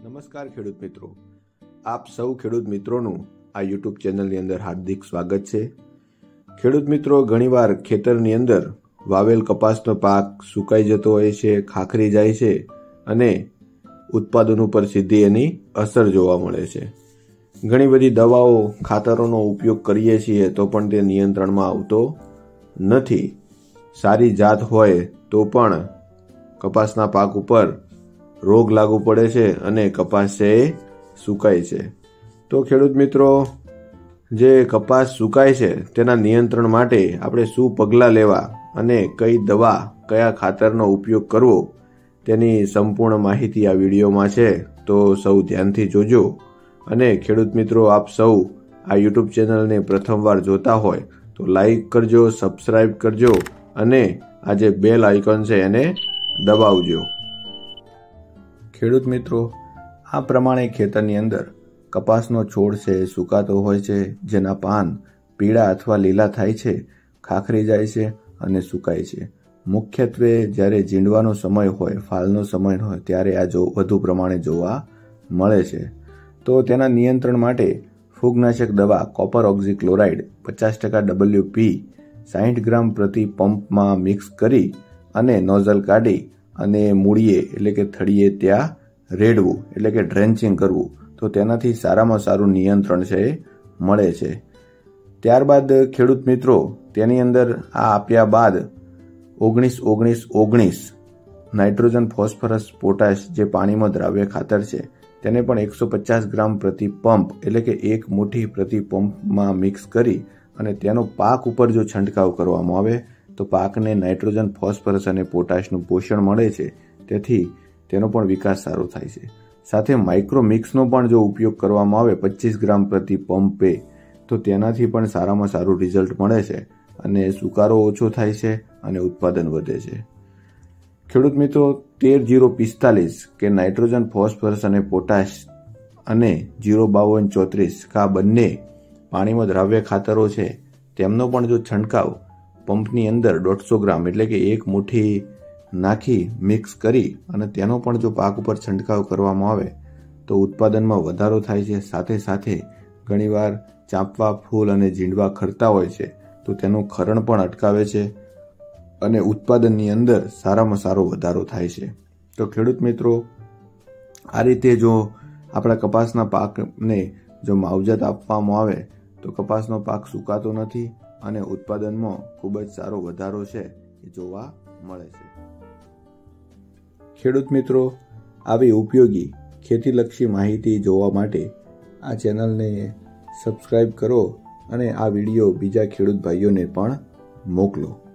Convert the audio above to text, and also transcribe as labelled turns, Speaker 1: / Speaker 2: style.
Speaker 1: નમસ્કાર ખેડૂત મિત્રો, આપ સૌ ખેડૂત મિત્રોનું આ યુટ્યુબ ચેનલની અંદર હાર્દિક સ્વાગત છે। ખેડૂત મિત્રો, ઘણીવાર ખેતરની અંદર વાવેલ કપાસનો પાક સુકાઈ જતો હોય છે, ખાખરી જાય છે અને ઉત્પાદન ઉપર સીધી એની અસર જોવા મળે છે। ઘણી બધી દવાઓ, ખાતરોનો ઉપયોગ કરીએ છીએ તો પણ તે નિયંત્રણમાં આવતો નથી। સારી જાત હોય તો પણ કપાસના પાક ઉપર રોગ લાગુ પડે છે અને કપાસ છે એ સુકાય છે। તો ખેડૂત મિત્રો, જે કપાસ સુકાય છે તેના નિયંત્રણ માટે આપણે શું પગલાં લેવા અને કઈ દવા, કયા ખાતરનો ઉપયોગ કરવો તેની સંપૂર્ણ માહિતી આ વિડીયોમાં છે, તો સૌ ધ્યાનથી જોજો। અને ખેડૂત મિત્રો, આપ સૌ આ યુટ્યુબ ચેનલને પ્રથમવાર જોતા હોય તો લાઈક કરજો, સબસ્ક્રાઈબ કરજો અને આ જે બેલ આઇકોન છે એને દબાવજો। ખેડૂત મિત્રો, આ પ્રમાણે ખેતરની અંદર કપાસનો છોડ છે સુકાતો હોય છે, જેના પાન પીળા અથવા લીલા થાય છે, ખાખરી જાય છે અને સુકાય છે। મુખ્યત્વે જ્યારે જીંડવાનો સમય હોય, ફાલનો સમય હોય ત્યારે આ વધુ પ્રમાણે જોવા મળે છે। તો તેના નિયંત્રણ માટે ફૂગનાશક દવા કોપર ઓક્ઝીક્લોરાઇડ 50% WP 60 ગ્રામ પ્રતિ પંપમાં મિક્સ કરી અને નોઝલ કાઢી અને મૂળીએ એટલે કે થળીએ ત્યાં રેડવું એટલે કે ડ્રેન્ચિંગ કરવું, તો તેનાથી સારામાં સારું નિયંત્રણ છે એ મળે છે। ત્યારબાદ ખેડૂત મિત્રો, તેની અંદર આ આપ્યા બાદ 19-19-19 નાઇટ્રોજન, ફોસ્ફરસ, પોટાશ જે પાણીમાં દ્રાવ્ય ખાતર છે તેને પણ 150 ગ્રામ પ્રતિ પંપ એટલે કે 1 મુઠ્ઠી પ્રતિ પંપમાં મિક્સ કરી અને તેનો પાક ઉપર જો છંટકાવ કરવામાં આવે તો પાકને નાઇટ્રોજન, ફોસ્ફરસ અને પોટાશનું પોષણ મળે છે, તેથી તેનો પણ વિકાસ સારો થાય છે। સાથે માઇક્રો મિક્સનો પણ જો ઉપયોગ કરવામાં આવે 25 ગ્રામ પ્રતિ પંપે, તો તેનાથી પણ સારામાં સારું રિઝલ્ટ મળે છે અને સુકારો ઓછો થાય છે અને ઉત્પાદન વધે છે। ખેડૂત મિત્રો, 13-0-45 કે નાઇટ્રોજન, ફોસ્ફરસ અને પોટાશ અને 0-52-34 આ બંને પાણીમાં દ્રાવ્ય ખાતરો છે, તેમનો પણ જો છંટકાવ પંપની અંદર 150 ગ્રામ એટલે કે 1 મુઠ્ઠી નાખી મિક્સ કરી અને તેનો પણ જો પાક ઉપર છંટકાવ કરવામાં આવે તો ઉત્પાદનમાં વધારો થાય છે। સાથે સાથે ઘણીવાર ચાંપવા, ફૂલ અને જીંડવા ખરતા હોય છે તો તેનું ખરણ પણ અટકાવે છે અને ઉત્પાદનની અંદર સારામાં સારો વધારો થાય છે। તો ખેડૂત મિત્રો, આ રીતે જો આપણા કપાસના પાકને જો માવજત આપવામાં આવે તો કપાસનો પાક સુકાતો નથી અને ઉત્પાદનમાં ખૂબ જ સારો વધારો છે એ જોવા મળે છે। ખેડૂત મિત્રો, આવી ઉપયોગી ખેતીલક્ષી માહિતી જોવા માટે આ ચેનલને સબસ્ક્રાઇબ કરો અને આ વિડીયો બીજા ખેડૂત ભાઈઓને પણ મોકલો।